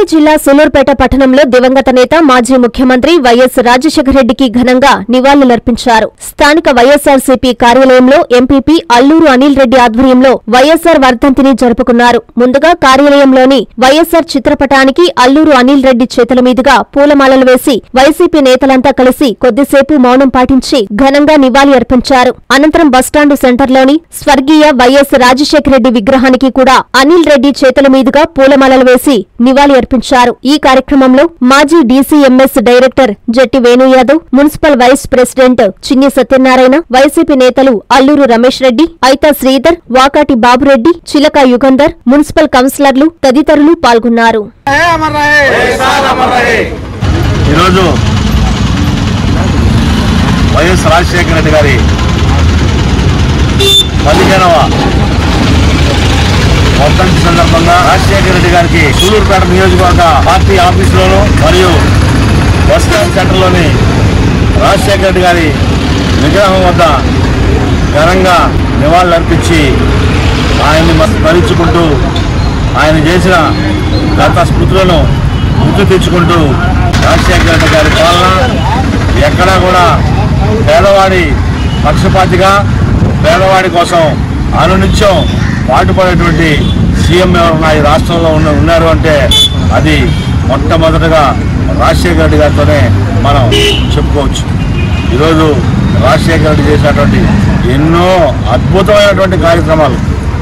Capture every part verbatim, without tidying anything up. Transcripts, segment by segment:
జిల్లా సూలూరుపేట పట్టణంలో దివంగత నేత మాజీ ముఖ్యమంత్రి వైఎస్ రాజశేఖరరెడ్డికి ఘనంగా నివాళులర్పించారు. స్థానిక వైఎస్సార్సీపీ కార్యాలయంలో ఎంపీపీ అల్లూరు అనిల్ రెడ్డి ఆధ్వర్యంలో వైఎస్సార్ వర్ధంతిని జరుపుకున్నారు. ముందుగా కార్యాలయంలోని వైఎస్సార్ చిత్రపటానికి అల్లూరు అనిల్ రెడ్డి చేతుల మీదుగా పూలమాలలు వేసి వైసీపీ నేతలంతా కలిసి కొద్దిసేపు మౌనం పాటించి ఘనంగా నివాళి అర్పించారు. అనంతరం బస్టాండు సెంటర్లోని స్వర్గీయ వైఎస్ రాజశేఖరరెడ్డి విగ్రహానికి కూడా అనిల్ రెడ్డి చేతుల మీదుగా పూలమాలలు వేసి నివాళి అర్పించారు. ఈ కార్యక్రమంలో మాజీ DCMS director Jatti Venu Yadav, municipal vice president Chinni Satyanarayana, YCP నేతలు అల్లూరు రమేష్ రెడ్డి, ఐతా శ్రీధర్, వాకాటి బాబురెడ్డి, చిలక యుగంధర్, మున్సిపల్ కౌన్సిలర్లు తదితరులు పాల్గొన్నారు. ఈరోజు వైఎస్ రాజశేఖర రెడ్డి గారి పదిహేనవ వర్ధంతి సందర్భంగా రాజశేఖర రెడ్డి గారికి సూలూరుపేట నియోజకవర్గ పార్టీ ఆఫీసులోను మరియు బస్టాండ్ సెంటర్లోని రాజశేఖర రెడ్డి గారి విగ్రహం వద్ద ఘనంగా నివాళులర్పించి ఆయన్ని స్మరించుకుంటూ ఆయన చేసిన గత స్మృతులను గుర్తు తెచ్చుకుంటూ రాజశేఖర రెడ్డి గారి పాలన ఎక్కడా కూడా పేదవాడి పక్షపాతిగా పేదవాడి కోసం అనునిత్యం పాటుపడేటువంటి సీఎం ఎవరన్నా ఈ రాష్ట్రంలో ఉన్న ఉన్నారు అంటే అది మొట్టమొదటగా రాజశేఖర రెడ్డి గారితోనే మనం చెప్పుకోవచ్చు. ఈరోజు రాజశేఖర రెడ్డి చేసినటువంటి ఎన్నో అద్భుతమైనటువంటి కార్యక్రమాలు,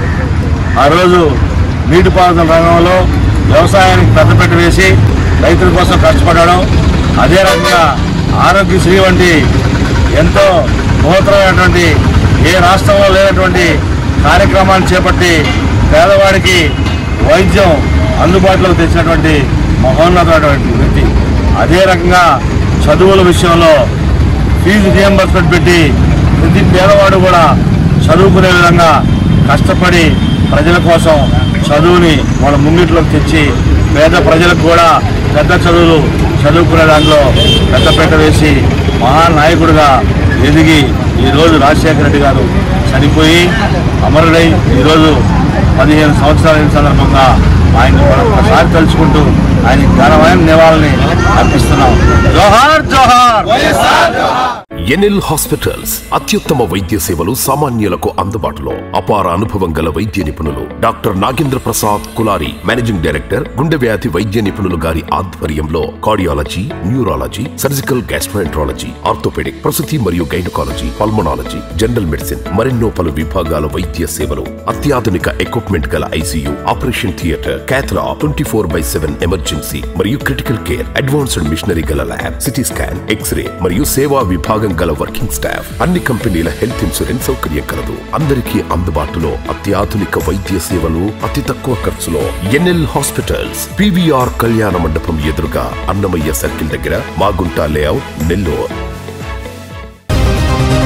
ఆ రోజు నీటిపారుదల రంగంలో వ్యవసాయానికి పెద్దపీట వేసి రైతుల కోసం కష్టపడడం, అదే రకంగా ఆరోగ్యశ్రీ వంటి ఎంతో నూతనమైనటువంటి ఏ రాష్ట్రంలో లేనటువంటి కార్యక్రమాన్ని చేపట్టి పేదవాడికి వైద్యం అందుబాటులోకి తెచ్చినటువంటి మహోన్నతమైనటువంటి వ్యక్తి. అదే రకంగా చదువుల విషయంలో ఫీజు రియంబర్స్మెంట్ పెట్టి ప్రతి పేదవాడు కూడా చదువుకునే విధంగా కష్టపడి ప్రజల కోసం చదువుని వాళ్ళ ముంగిట్లోకి తెచ్చి పేద ప్రజలకు కూడా పెద్ద చదువులు చదువుకునే దాంట్లో పెద్దపీట వేసి మహానాయకుడిగా ఎదిగి ఈరోజు రాజశేఖర రెడ్డి గారు చనిపోయి అమరుడై ఈరోజు పదిహేను సంవత్సరాల సందర్భంగా ఆయన ఒకసారి తలుచుకుంటూ ఆయన ఘనమైన నివాళిని అర్పిస్తున్నాం. జోహార్ జోహార్. ఎన్ఎల్ హాస్పిటల్స్ అత్యుత్తమ వైద్య సేవలు సామాన్యులకు అందుబాటులో. అపార అనుభవం గల వైద్య నిపుణులు doctor Nagendra Prasad Kulari, managing director, గుండె వ్యాధి వైద్య నిపుణులు గారి ఆధ్వర్యంలో cardiology, neurology, surgical gastroenterology, orthopaedic, ప్రసూతి మరియు గైనకాలజీ, పల్మనాలజీ, జనరల్ మెడిసిన్ మరెన్నో పలు విభాగాల వైద్య సేవలు. అత్యాధునిక ఎక్విప్మెంట్ గల ICU, operation theatre, cath lab, twenty four by seven emergency మరియు క్రిటికల్ కేర్, అడ్వాన్స్డ్ మిషనరీ గల ల్యాబ్, సిటీ స్కాన్, ఎక్స్రే మరియు సేవా విభాగం గల వర్కింగ్ స్టాఫ్. అన్ని కంపెనీల హెల్త్ ఇన్సూరెన్స్ సౌకర్యం కలదు. అందరికీ అందుబాటులో అత్యాధునిక వైద్య సేవలు అతి తక్కువ ఖర్చులో. ఎన్ఎల్ హాస్పిటల్స్, పీవీఆర్ కళ్యాణ మండపం ఎదురుగా, అన్నమయ్య సర్కిల్ దగ్గర, మాగుంట లేఅవుట్, నెల్లూరు.